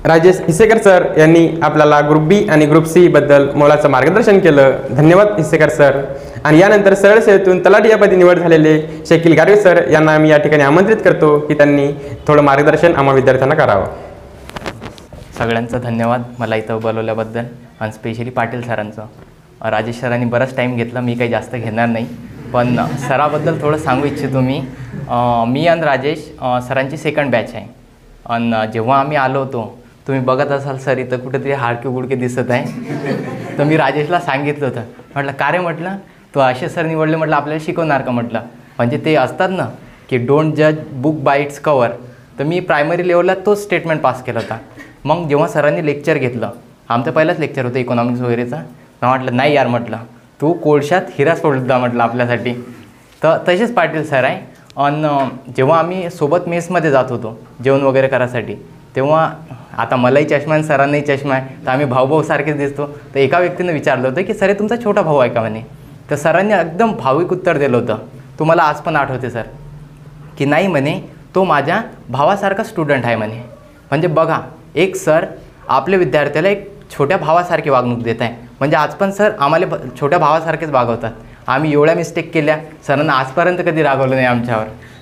Rajesh हिसेकर sir यांनी आपल्याला group बी आणि ग्रुप सी बद्दल मोलाचं मार्गदर्शन केलं. धन्यवाद हिसेकर सर. आणि यानंतर सरळ सेवेतून तलाठी यापदी निवड झालेले शकील गारवे सर यांना मी या ठिकाणी आमंत्रित करतो की त्यांनी थोडं मार्गदर्शन आम्हा विद्यार्थ्यांना करावं. सगळ्यांचं धन्यवाद मला इथं बोलवल्याबद्दल आणि स्पेशली पाटील सरांचं. राजेश सरांनी बराच टाईम घेतला, मी काही जास्त घेणार नाही, पण सराबद्दल थोडं सांगू इच्छितो मी. मी आणि राजेश सरांची सेकंड बॅच आहे. आणि जेव्हा आम्ही आलो होतो, तुम्ही बघत असाल सर इथं कुठेतरी हाडके गुडके दिसत आहे, तर मी राजेशला सांगितलं होतं, म्हटलं का रे, म्हटलं तो असे सर निवडले, म्हटलं आपल्याला शिकवणार का, म्हटलं म्हणजे ते असतात ना की डोंट जज बुक बाय इट्स कवर. तर मी प्रायमरी लेवलला तोच स्टेटमेंट पास केला होता. मग जेव्हा सरांनी लेक्चर घेतलं, आमचं पहिलाच लेक्चर होतं इकॉनॉमिक्स वगैरेचा, तर म्हटलं नाही यार, म्हटलं तू कोळशात हिरा सोडला म्हटलं आपल्यासाठी. तर तसेच पाटील सर आहे. आणि जेव्हा आम्ही सोबत मेसमध्ये जात होतो जेवण वगैरे करायसाठी, तेव्हा आता मलाही चष्मा आणि सरांनाही चष्मा आहे, तर आम्ही भाऊ सारखेच दिसतो. तर एका व्यक्तीनं विचारलं होतं की सर तुमचा छोटा भाऊ आहे का म्हणे. तर सरांनी एकदम भाविक उत्तर दिलं होतं, तुम्हाला आज पण आठवते सर, की नाही म्हणे तो माझ्या भावासारखा स्टुडंट आहे म्हणे. म्हणजे बघा, एक सर आपल्या विद्यार्थ्याला एक छोट्या भावासारखी वागणूक देत आहे. म्हणजे आज पण सर आम्हाला छोट्या भावासारखेच वागवतात. आम्ही एवढ्या मिस्टेक केल्या, सरांना आजपर्यंत कधी रागवलं नाही आमच्यावर.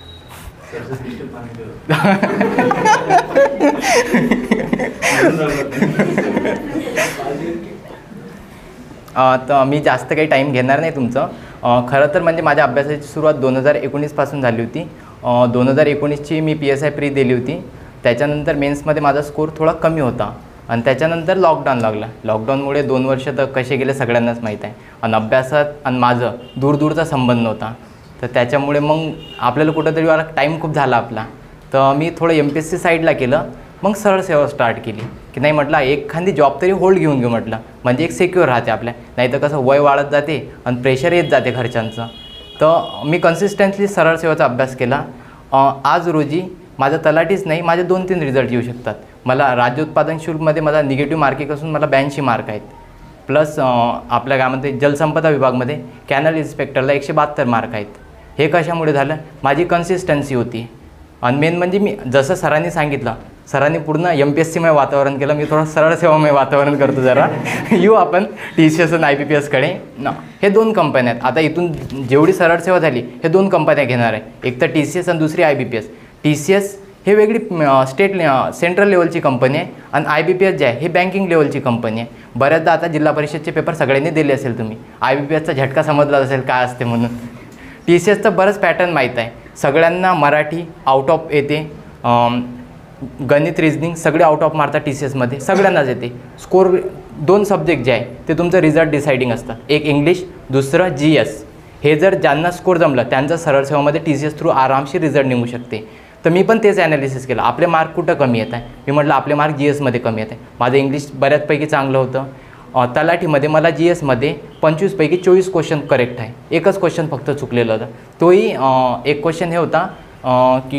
तर मी जास्त काही टाईम घेणार नाही तुमचं. खरं तर म्हणजे माझ्या अभ्यासाची सुरुवात 2019पासून झाली होती. 2019ची मी PSI प्री दिली होती. त्याच्यानंतर मेन्समध्ये माझा स्कोर थोडा कमी होता आणि त्याच्यानंतर लॉकडाऊन लागला. लॉकडाऊनमुळे 2 वर्ष तर कसे गेले सगळ्यांनाच माहीत आहे. आणि अभ्यासात आणि माझं दूरचा संबंध नव्हता, तर त्याच्यामुळे मग आपल्याला कुठंतरी वाला टाईम खूप झाला आपला. तर मी थोडं MPSC साईडला केलं. मग सरळ सेवा स्टार्ट केली की नाही, म्हटलं एखादी जॉब तरी होल्ड घेऊन घेऊ, म्हटलं म्हणजे एक सिक्युअर राहते आपल्या. नाही तर कसं वय वाढत जाते आणि प्रेशर येत जाते घरच्यांचं. तर मी कन्सिस्टंटली सरळ सेवाचा अभ्यास केला. आज रोजी माझं तलाठीच नाही, माझे 2-3 रिझल्ट येऊ शकतात. मला राज्य उत्पादन शुल्कमध्ये माझा निगेटिव्ह मार्किंग असून मला 82 मार्क आहेत. प्लस आपल्या गावामध्ये जलसंपदा विभागमध्ये कॅनल इन्स्पेक्टरला 172 मार्क आहेत. हे कशामुळे झालं, माझी कन्सिस्टन्सी होती. आणि मेन म्हणजे मी जसं सरांनी सांगितलं, सरांनी पूर्ण MPSCमय वातावरण केलं, मी थोडं सरळ सेवामय वातावरण करतो जरा. येऊ आपण TCS आणि IBPSकडे. हे 2 कंपन्या आहेत. आता इथून जेवढी सरळ सेवा झाली हे 2 कंपन्या घेणार आहे, एक तर TCS आणि दुसरी IBPS. TCS हे वेगळी सेंट्रल लेवलची कंपनी आहे आणि IBPS जे आहे हे बँकिंग लेवलची कंपनी आहे. बऱ्याचदा आता जिल्हा परिषदचे पेपर सगळ्यांनी दिले असेल तुम्ही, IBPSचा झटका समजला असेल काय असते म्हणून. TCSचं बरंच पॅटर्न माहीत आहे सगळ्यांना. मराठी आउट ऑफ येते, गणित रिजनिंग सगळे आउट ऑफ मारतात TCSमध्ये, सगळ्यांनाच येते. स्कोर 2 सब्जेक्ट जे आहे ते तुमचं रिझल्ट डिसाइडिंग असतात, एक इंग्लिश, दुसरं GS. हे जर ज्यांना स्कोर जमलं त्यांचं सरळ सेवामध्ये TCS थ्रू आरामशीर रिझल्ट निघू शकते. तर मी पण तेच ॲनालिसिस केलं, आपले मार्क कुठं कमी येत आहे. मी म्हटलं आपले मार्क GSमध्ये कमी येत आहे. माझं इंग्लिश बऱ्याचपैकी चांगलं होतं. तलाठीमध्ये मला GSमध्ये 25 पैकी 24 क्वेश्चन करेक्ट आहे. एकच क्वेश्चन फक्त चुकलेलं होतं. तोही एक क्वेश्चन हे होता की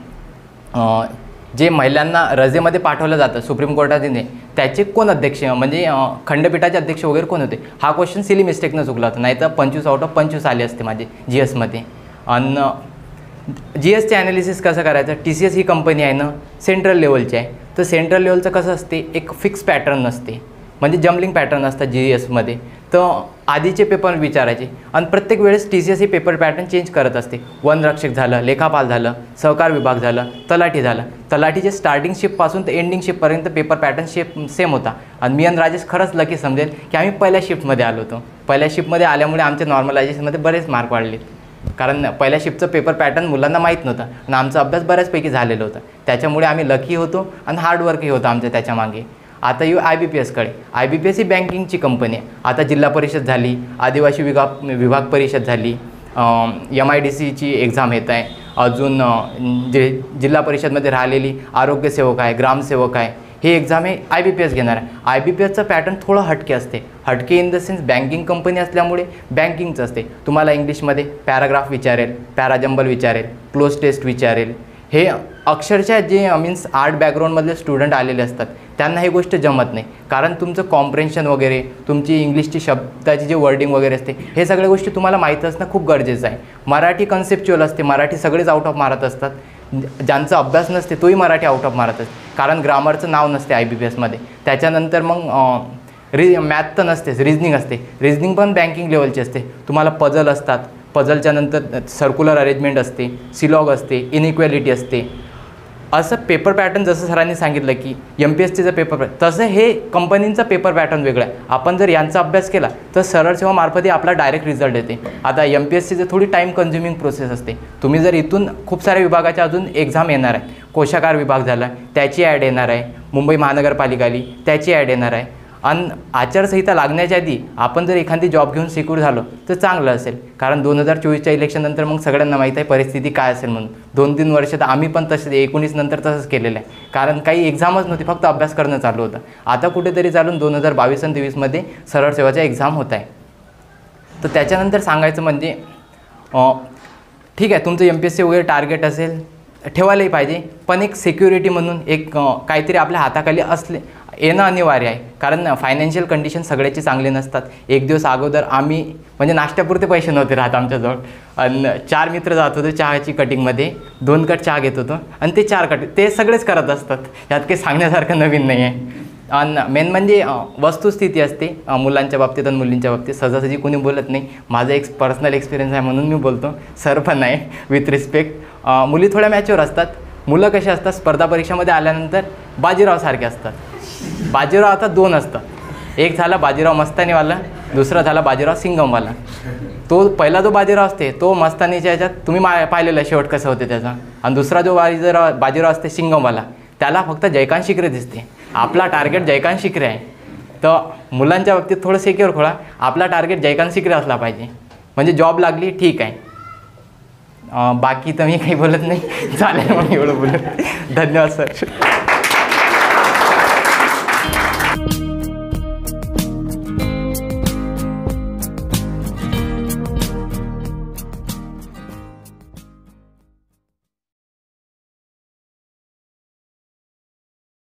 जे महिलांना रजेमध्ये पाठवलं जातं सुप्रीम कोर्टाने, त्याचे कोण अध्यक्ष म्हणजे खंडपीठाचे अध्यक्ष वगैरे कोण होते, हा क्वेश्चन सिली मिस्टेकनं चुकला होता. नाही तर 25 आउट ऑफ 25 आले असते माझे GSमध्ये. आणि GSचे ॲनालिसिस कसं करायचं, TCS ही कंपनी आहे ना सेंट्रल लेवलची आहे. तर सेंट्रल लेवलचं कसं असते, एक फिक्स पॅटर्न नसते, म्हणजे जम्बलिंग पॅटर्न असतात GSमध्ये. तर आधीचे पेपर विचारायचे आणि प्रत्येक वेळेस TCS ही पेपर पॅटर्न चेंज करत असते. वनरक्षक झालं, लेखापाल झालं, सहकार विभाग झालं, तलाठी झालं. तलाठीचे स्टार्टिंग शिफ्टपासून तर एंडिंग शिफ्टपर्यंत पेपर पॅटर्न सेम होता. आणि मी आणि राजेश खरंच लकी समजेल की आम्ही पहिल्या शिफ्टमध्ये आलो होतो. पहिल्या शिफ्टमध्ये आल्यामुळे आमच्या नॉर्मलायझेशनमध्ये बरेच मार्क वाढले, कारण पहिल्या शिफ्टचं पेपर पॅटर्न मुलांना माहीत नव्हतं आणि आमचा अभ्यास बऱ्याचपैकी झालेला होता. त्याच्यामुळे आम्ही लकी होतो आणि हार्डवर्कही होतं आमच्या त्याच्यामागे. आता येऊ IBPSकडे. IBPS ही बँकिंगची कंपनी आहे. आता जिल्हा परिषद झाली, आदिवासी विभाग परिषद झाली, MIDCची एक्झाम येत आहे. अजून जे जिल्हा परिषदमध्ये राहिलेली आरोग्यसेवक आहे, ग्रामसेवक आहे, हे एक्झाम हे IBPS घेणार आहे. IBPSचं पॅटर्न थोडं हटके असते. हटके in the sense banking company असल्यामुळे बँकिंगचं असते. तुम्हाला इंग्लिशमध्ये पॅराग्राफ विचारेल, पॅराजंबल विचारेल, क्लोज टेस्ट विचारेल. हे अक्षरशः जे मीन्स आर्ट बॅकग्राऊंडमधले स्टुडंट आलेले असतात त्यांना ही गोष्ट जमत नाही, कारण तुमचं कॉम्प्रेन्शन वगैरे, तुमची इंग्लिशची शब्दाची जे वर्डिंग वगैरे असते, हे सगळ्या गोष्टी तुम्हाला माहीत असणं खूप गरजेचं आहे. मराठी कन्सेप्च्युअल असते, मराठी सगळेच आउट ऑफ मारत असतात. ज्यांचा अभ्यास नसते तोही मराठी आउट ऑफ मारत असते, कारण ग्रामरचं नाव नसते IBPSमध्ये. त्याच्यानंतर मग मॅथ तर नसतेच, रिजनिंग असते. रिजनिंग पण बँकिंग लेवलची असते. तुम्हाला पजल असतात, पजलच्या नंतर सर्क्युलर अरेंजमेंट असते, सिलॉग असते, इनइक्वॅलिटी असते. असं पेपर पॅटर्न जसं सरांनी सांगितलं की MPSCचं पेपर तसं हे कंपनींचा पेपर पॅटर्न वेगळा आहे. आपण जर यांचा अभ्यास केला तर सरळ सेवामार्फत आपला डायरेक्ट रिझल्ट येते. आता MPSCचं थोडी टाईम कन्झ्युमिंग प्रोसेस असते. तुम्ही जर इथून खूप साऱ्या विभागाच्या अजून एक्झाम येणार आहे, कोशागार विभाग झाला त्याची ॲड येणार आहे, मुंबई महानगरपालिका आली त्याची ॲड येणार आहे. आणि आचारसंहिता लागण्याच्या आधी आपण जर एखादी जॉब घेऊन सिक्युअर झालो तर चांगलं असेल, कारण 2024च्या इलेक्शननंतर मग सगळ्यांना माहीत आहे परिस्थिती काय असेल म्हणून. 2-3 वर्ष तर आम्ही पण तसेच 19 नंतर तसंच केलेलं आहे, कारण काही एक्झामच नव्हती, फक्त अभ्यास करणं चालू होतं. आता कुठेतरी चालून 2022 आणि 2023मध्ये सरळ सेवाच्या एक्झाम होत आहे. तर त्याच्यानंतर सांगायचं म्हणजे ठीक आहे, तुमचं MPSC वगैरे टार्गेट असेल ठेवायलाही पाहिजे, पण एक सिक्युरिटी म्हणून एक काहीतरी आपल्या हाताखाली येणं अनिवार्य आहे. कारण फायनान्शियल कंडिशन सगळ्याची चांगली नसतात. एक दिवस अगोदर आम्ही म्हणजे नाश्त्यापुरते पैसे नव्हते राहत आमच्याजवळ, आणि 4 मित्र जात होते चहाची कटिंगमध्ये, 2 कट चहा घेत होतो आणि ते 4 कट ते सगळेच करत असतात. यात काही सांगण्यासारखं नवीन नाही आहे. आणि मेन म्हणजे वस्तुस्थिती असते मुलांच्या बाबतीत आणि मुलींच्या बाबतीत. सहजासहजी कोणी बोलत नाही. माझा एक पर्सनल एक्सपिरियन्स आहे म्हणून मी बोलतो, सर पण आहे विथ रिस्पेक्ट. मुली थोड्या मॅच्युअर असतात, मुलं कसे असतात स्पर्धा परीक्षेमध्ये आल्यानंतर बाजीरावसारखे असतात. बाजीराव आता 2 असतात, एक झाला बाजीराव मस्तानीवाला, दुसरा झाला बाजीराव सिंगमवाला. तो पहिला जो बाजीराव असते तो मस्तानीच्या ह्याच्यात तुम्ही पाहिलेलं शेवट कसं होते त्याचा, आणि दुसरा जो बाजीराव असते सिंगमवाला त्याला फक्त जयकांत शिकरे दिसते. आपला टार्गेट जयकांत शिकरे आहे. तर मुलांच्या बाबतीत थोडं सिक्युअर खोळा, आपला टार्गेट जयकांत शिकरे असला पाहिजे, म्हणजे जॉब लागली ठीक आहे. बाकी तर मी काही बोलत नाही, चालेल मग एवढं बोलत. धन्यवाद सर.